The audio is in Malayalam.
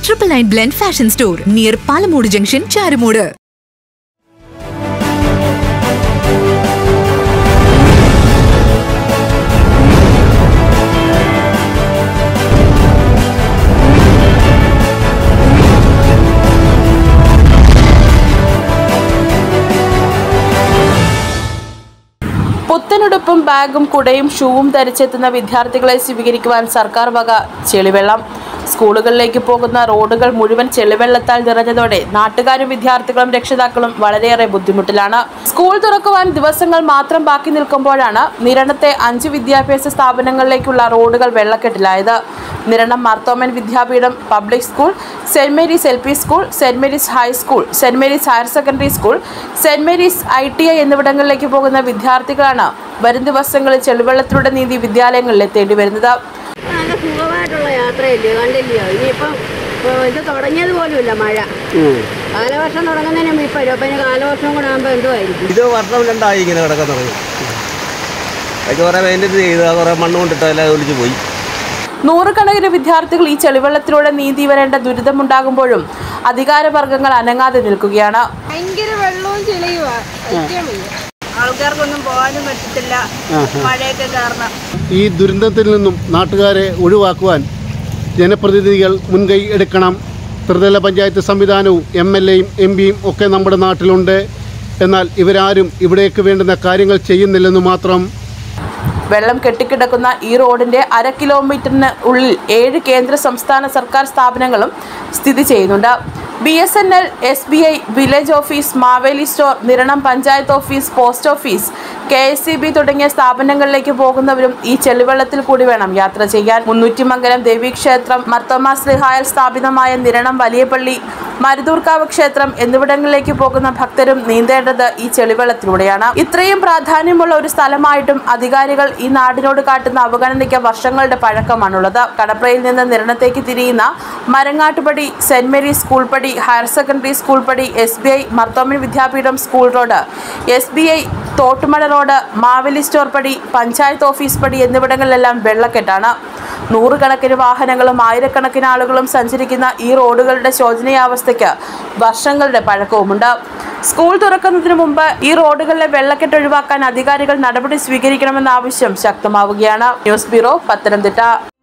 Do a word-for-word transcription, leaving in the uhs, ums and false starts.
Triple Nine Blend Fashion Store near Palamodu Junction, Charamodu. പുത്തനുടുപ്പും ബാഗും കുടയും ഷൂവും ധരിച്ചെത്തുന്ന വിദ്യാർത്ഥികളെ സ്വീകരിക്കുവാൻ സർക്കാർ വക ചെളിവെള്ളം. സ്കൂളുകളിലേക്ക് പോകുന്ന റോഡുകൾ മുഴുവൻ ചെളിവെള്ളത്താൽ നിറഞ്ഞതോടെ നാട്ടുകാരും വിദ്യാർത്ഥികളും രക്ഷിതാക്കളും വളരെയേറെ ബുദ്ധിമുട്ടിലാണ്. സ്കൂൾ തുറക്കുവാൻ ദിവസങ്ങൾ മാത്രം ബാക്കി നിൽക്കുമ്പോഴാണ് നിരണത്തെ അഞ്ച് വിദ്യാഭ്യാസ സ്ഥാപനങ്ങളിലേക്കുള്ള റോഡുകൾ വെള്ളക്കെട്ടിലായത്. Niranam Marthoman Vidyapeetham public school, saint Mary's L P school, saint Mary's high school, saint Mary's higher secondary school, saint Mary's I T I എന്നിവിടങ്ങളിലേക്ക് പോകുന്ന വിദ്യാർത്ഥികളാണ് വരും ദിവസങ്ങളിൽ ചെളിവെള്ളത്തിലൂടെ നീന്തി വിദ്യാലയങ്ങളിൽ എത്തേണ്ടി വരുന്നത്. നല്ല സുഖമായിട്ടുള്ള യാത്രയല്ലേ, കണ്ടില്ലയോ? ഇനിയിപ്പം ഇത് തുടങ്ങിയത് പോലുമില്ല മഴ. കാലവർഷം തുടങ്ങുന്നതിന് മുമ്പ് ഇപ്പം ഇപ്പം കാലവർഷം കൂടെ ആകുമ്പോൾ എന്തുമായിരിക്കും? ഇത് വർഷം രണ്ടായി ഇങ്ങനെ കിടക്കാൻ തുടങ്ങി. അത് കുറേ മെയിൻ്റെനൻസ് ചെയ്ത് കുറേ മണ്ണ് കൊണ്ടിട്ട് എല്ലാം ഒലിച്ചു പോയി. നൂറുകണക്കിന് വിദ്യാർത്ഥികൾ ഈ ചെളിവെള്ളത്തിലൂടെ നീന്തി വരേണ്ട ദുരിതമുണ്ടാകുമ്പോഴും അധികാരവർഗങ്ങൾ അനങ്ങാതെ നിൽക്കുകയാണ്. ഭയങ്കര വെള്ളവും ചെളിയുവാ, ആൾക്കാർക്കൊന്നും പോകാനും പറ്റത്തില്ല മഴയൊക്കെ കാരണം. ഈ ദുരന്തത്തിൽ നിന്നും നാട്ടുകാരെ ഒഴിവാക്കുവാൻ ജനപ്രതിനിധികൾ മുൻകൈ എടുക്കണം. ത്രിതല പഞ്ചായത്ത് സംവിധാനവും എം എൽ എയും എം പിയും ഒക്കെ നമ്മുടെ നാട്ടിലുണ്ട്. എന്നാൽ ഇവരാരും ഇവിടേക്ക് വേണ്ടുന്ന കാര്യങ്ങൾ ചെയ്യുന്നില്ലെന്ന് മാത്രം. വെള്ളം കെട്ടിക്കിടക്കുന്ന ഈ റോഡിന്റെ അര കിലോമീറ്ററിന് ഉള്ളിൽ ഏഴ് കേന്ദ്ര സംസ്ഥാന സർക്കാർ സ്ഥാപനങ്ങളും സ്ഥിതി ചെയ്യുന്നുണ്ട്. B S N L, S B I, village office, Maveli store, Niranam panchayat office, post office, K S E B തുടങ്ങിയ സ്ഥാപനങ്ങളിലേക്ക് പോകുന്നവരും ഈ ചെളിവെള്ളത്തിൽ കൂടി വേണം യാത്ര ചെയ്യാൻ. മുന്നൂറ്റിമംഗലം ദേവീക്ഷേത്രം, മർത്തോമാ ശ്ലീഹായാൽ സ്ഥാപിതമായ നിരണം വലിയപള്ളി, മരുതൂർക്കാവ് ക്ഷേത്രം എന്നിവിടങ്ങളിലേക്ക് പോകുന്ന ഭക്തരും നീന്തേണ്ടത് ഈ ചെളിവെള്ളത്തിലൂടെയാണ്. ഇത്രയും പ്രാധാന്യമുള്ള ഒരു സ്ഥലമായിട്ടും അധികാരികൾ ഈ നാടിനോട് കാട്ടുന്ന അവഗണനയ്ക്ക് വർഷങ്ങളുടെ പഴക്കമാണുള്ളത്. കടപ്രയിൽ നിന്ന് നിരണത്തേക്ക് തിരിയുന്ന മരങ്ങാട്ടുപടി, സെന്റ് മേരീസ് സ്കൂൾ പടി, ഹയർ സെക്കൻഡറി സ്കൂൾ പടി, S B I Marthoman Vidyapeetham school road, S B I Thottumala road, Maveli store പടി, പഞ്ചായത്ത് ഓഫീസ് പടി എന്നിവിടങ്ങളിലെല്ലാം വെള്ളക്കെട്ടാണ്. നൂറുകണക്കിന് വാഹനങ്ങളും ആയിരക്കണക്കിന് ആളുകളും സഞ്ചരിക്കുന്ന ഈ റോഡുകളുടെ ശോചനീയാവസ്ഥയ്ക്ക് വർഷങ്ങളുടെ പഴക്കവുമുണ്ട്. സ്കൂൾ തുറക്കുന്നതിന് മുമ്പ് ഈ റോഡുകളിലെ വെള്ളക്കെട്ട് ഒഴിവാക്കാൻ അധികാരികൾ നടപടി സ്വീകരിക്കണമെന്ന ആവശ്യം ശക്തമാവുകയാണ്. News bureau, Pathanamthitta.